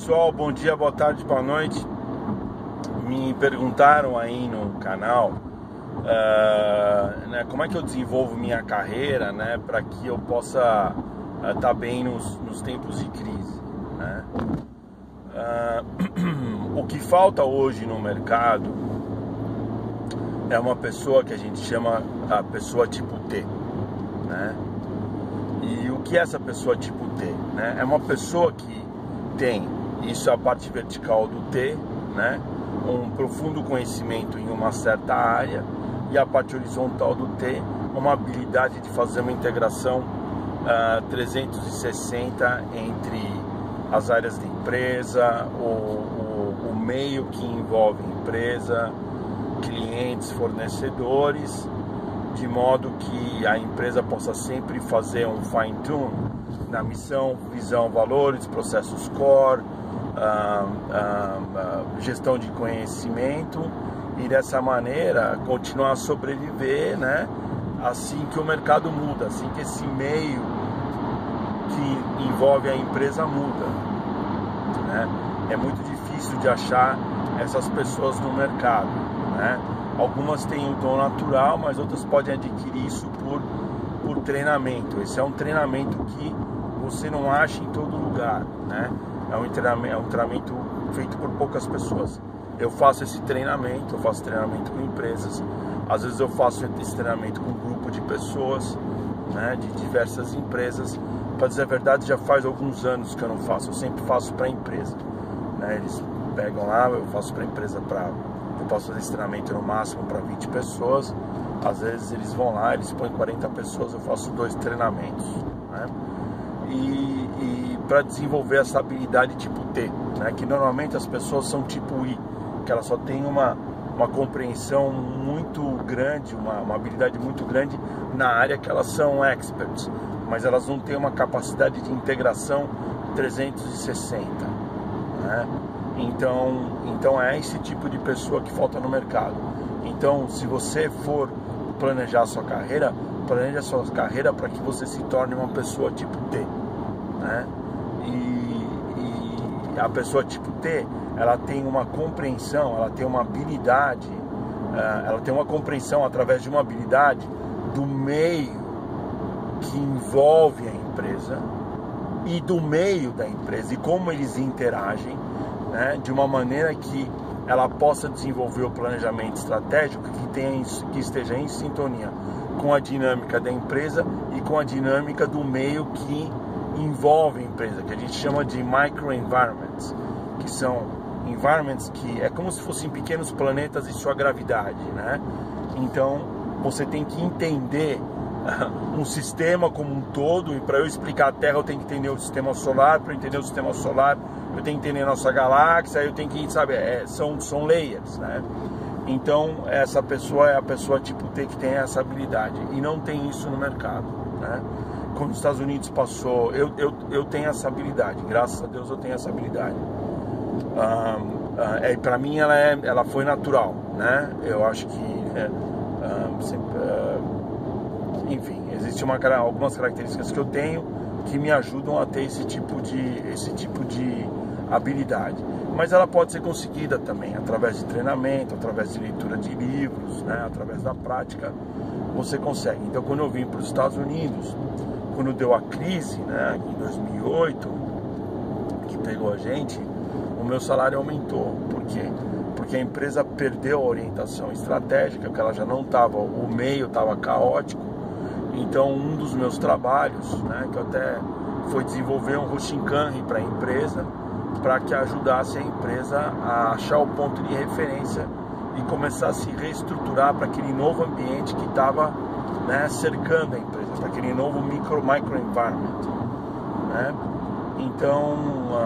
pessoal, bom dia, boa tarde, boa noite. Me perguntaram aí no canal como é que eu desenvolvo minha carreira, né, para que eu possa estar bem nos tempos de crise, né? O que falta hoje no mercado é uma pessoa que a gente chama a pessoa tipo T, né? E o que é essa pessoa tipo T, né? É uma pessoa que tem, isso é a parte vertical do T, né? Um profundo conhecimento em uma certa área, e a parte horizontal do T, uma habilidade de fazer uma integração 360 entre as áreas de empresa, o meio que envolve empresa, clientes, fornecedores, de modo que a empresa possa sempre fazer um fine-tune na missão, visão, valores, processos core, gestão de conhecimento, e dessa maneira continuar a sobreviver, né? Assim que o mercado muda, assim que esse meio que envolve a empresa muda, né? É muito difícil de achar essas pessoas no mercado, né? Algumas têm o dom natural, mas outras podem adquirir isso por treinamento. Esse é um treinamento que você não acha em todo lugar, né? É um treinamento feito por poucas pessoas. Eu faço esse treinamento, eu faço treinamento com empresas. Às vezes eu faço esse treinamento com um grupo de pessoas, né, de diversas empresas. Para dizer a verdade, já faz alguns anos que eu não faço. Eu sempre faço para a empresa, né? Eles pegam lá, eu faço para a empresa, eu posso fazer esse treinamento no máximo para 20 pessoas. Às vezes eles vão lá, eles põem 40 pessoas, eu faço 2 treinamentos, né? E para desenvolver essa habilidade tipo T, né? Que normalmente as pessoas são tipo I, que elas só têm uma compreensão muito grande, uma habilidade muito grande na área que elas são experts, mas elas não têm uma capacidade de integração 360, né? Então é esse tipo de pessoa que falta no mercado. Então, se você for planejar a sua carreira, planeje a sua carreira para que você se torne uma pessoa tipo T, né? E a pessoa tipo T, ela tem uma compreensão, ela tem uma habilidade, ela tem uma compreensão através de uma habilidade do meio que envolve a empresa e do meio da empresa e como eles interagem, né, de uma maneira que ela possa desenvolver o planejamento estratégico que esteja em sintonia com a dinâmica da empresa e com a dinâmica do meio que envolve a empresa, que a gente chama de microenvironments, que são environments que é como se fossem pequenos planetas e sua gravidade, né? Então você tem que entender um sistema como um todo, e para eu explicar a Terra eu tenho que entender o sistema solar, para eu entender o sistema solar eu tenho que entender a nossa galáxia, eu tenho que, sabe, são layers, né? Então essa pessoa é a pessoa tipo T que tem essa habilidade, e não tem isso no mercado, né? Quando os Estados Unidos passou, eu tenho essa habilidade, graças a Deus eu tenho essa habilidade. Para mim ela foi natural, né? Eu acho que enfim, existem algumas características que eu tenho que me ajudam a ter esse tipo de habilidade, mas ela pode ser conseguida também através de treinamento, através de leitura de livros, né? Através da prática você consegue. Então, quando eu vim para os Estados Unidos, quando deu a crise, né, em 2008, que pegou a gente, o meu salário aumentou. Por quê? Porque a empresa perdeu a orientação estratégica, que ela já não estava, o meio estava caótico. Então, um dos meus trabalhos, né, que eu até foi desenvolver um Hoshinkanri para a empresa, para que ajudasse a empresa a achar o ponto de referência e começar a se reestruturar para aquele novo ambiente que estava, né, cercando a empresa, para aquele novo microenvironment, né? Então,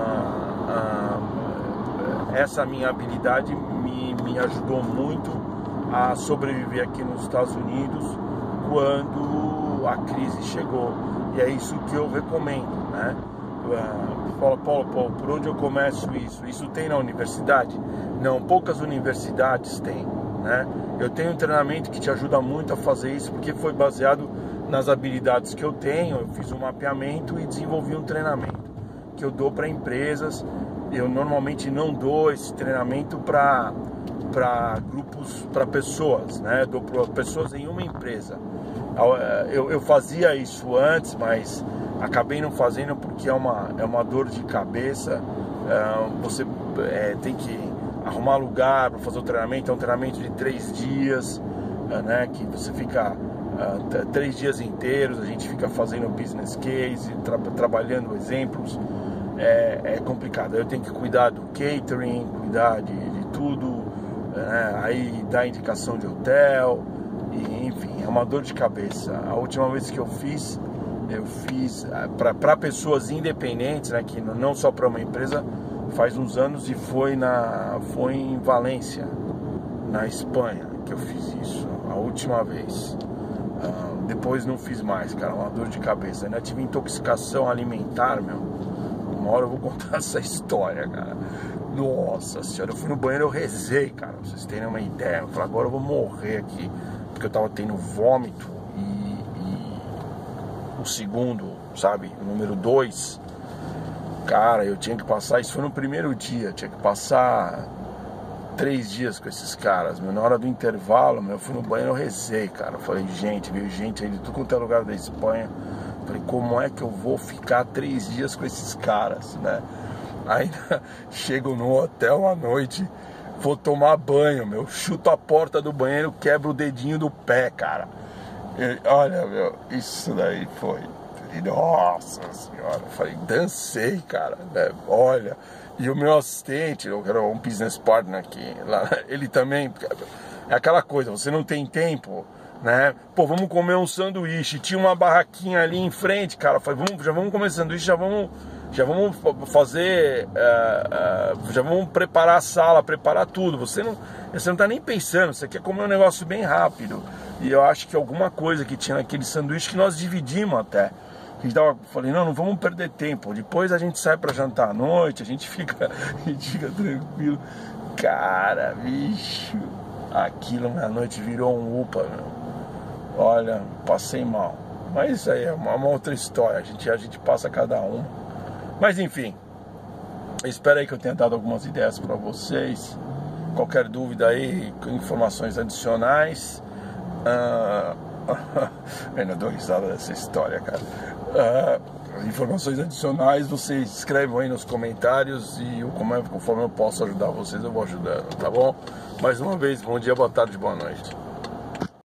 essa minha habilidade me ajudou muito a sobreviver aqui nos Estados Unidos quando a crise chegou, e é isso que eu recomendo, né? Paulo, por onde eu começo isso? Isso tem na universidade? Não, poucas universidades têm, né? Eu tenho um treinamento que te ajuda muito a fazer isso, porque foi baseado nas habilidades que eu tenho. Eu fiz um mapeamento e desenvolvi um treinamento que eu dou para empresas eu normalmente não dou esse treinamento para grupos, para pessoas, né? Dou para pessoas em uma empresa. Eu fazia isso antes, mas acabei não fazendo porque é uma dor de cabeça. Você tem que arrumar lugar para fazer o treinamento. É um treinamento de 3 dias, né? Que você fica 3 dias inteiros. A gente fica fazendo business case, trabalhando exemplos. É complicado. Eu tenho que cuidar do catering, cuidar de tudo, né? Aí dar indicação de hotel, e, enfim, é uma dor de cabeça. A última vez que eu fiz para pessoas independentes, né? Que não só para uma empresa, faz uns anos, e foi em Valência, na Espanha, que eu fiz isso a última vez. Depois não fiz mais, cara, uma dor de cabeça. Ainda tive intoxicação alimentar, meu. Uma hora eu vou contar essa história, cara. Nossa senhora, eu fui no banheiro, eu rezei, cara, pra vocês terem uma ideia. Eu falei, agora eu vou morrer aqui, porque eu tava tendo vômito. E o segundo, sabe, o número 2, cara, eu tinha que passar, isso foi no primeiro dia, tinha que passar 3 dias com esses caras, meu. Na hora do intervalo, meu, eu fui no banheiro, eu rezei, cara. Eu falei, gente, veio gente aí de tudo quanto é lugar da Espanha. Falei, como é que eu vou ficar 3 dias com esses caras, né? Aí chego no hotel à noite, vou tomar banho, meu. Chuto a porta do banheiro, quebro o dedinho do pé, cara. Olha, meu, isso daí foi... Nossa senhora, falei, dancei, cara, né? Olha, e o meu assistente, eu era um business partner aqui, lá, ele também, é aquela coisa, você não tem tempo, né? Pô, vamos comer um sanduíche, tinha uma barraquinha ali em frente, cara, falei, já vamos comer sanduíche, já vamos fazer, já vamos preparar a sala, preparar tudo. Você não tá nem pensando, você quer comer um negócio bem rápido. E eu acho que alguma coisa que tinha naquele sanduíche que nós dividimos até. Falei, não vamos perder tempo. Depois a gente sai pra jantar à noite, a gente fica tranquilo. Cara, bicho, aquilo na noite virou um UPA, meu. Olha, passei mal. Mas isso aí é uma outra história. A gente passa cada um. Mas enfim, espero aí que eu tenha dado algumas ideias para vocês. Qualquer dúvida aí, informações adicionais. Ainda dou risada dessa história, cara. Informações adicionais, vocês escrevam aí nos comentários, e conforme eu posso ajudar vocês, eu vou ajudando, tá bom? Mais uma vez, bom dia, boa tarde, boa noite.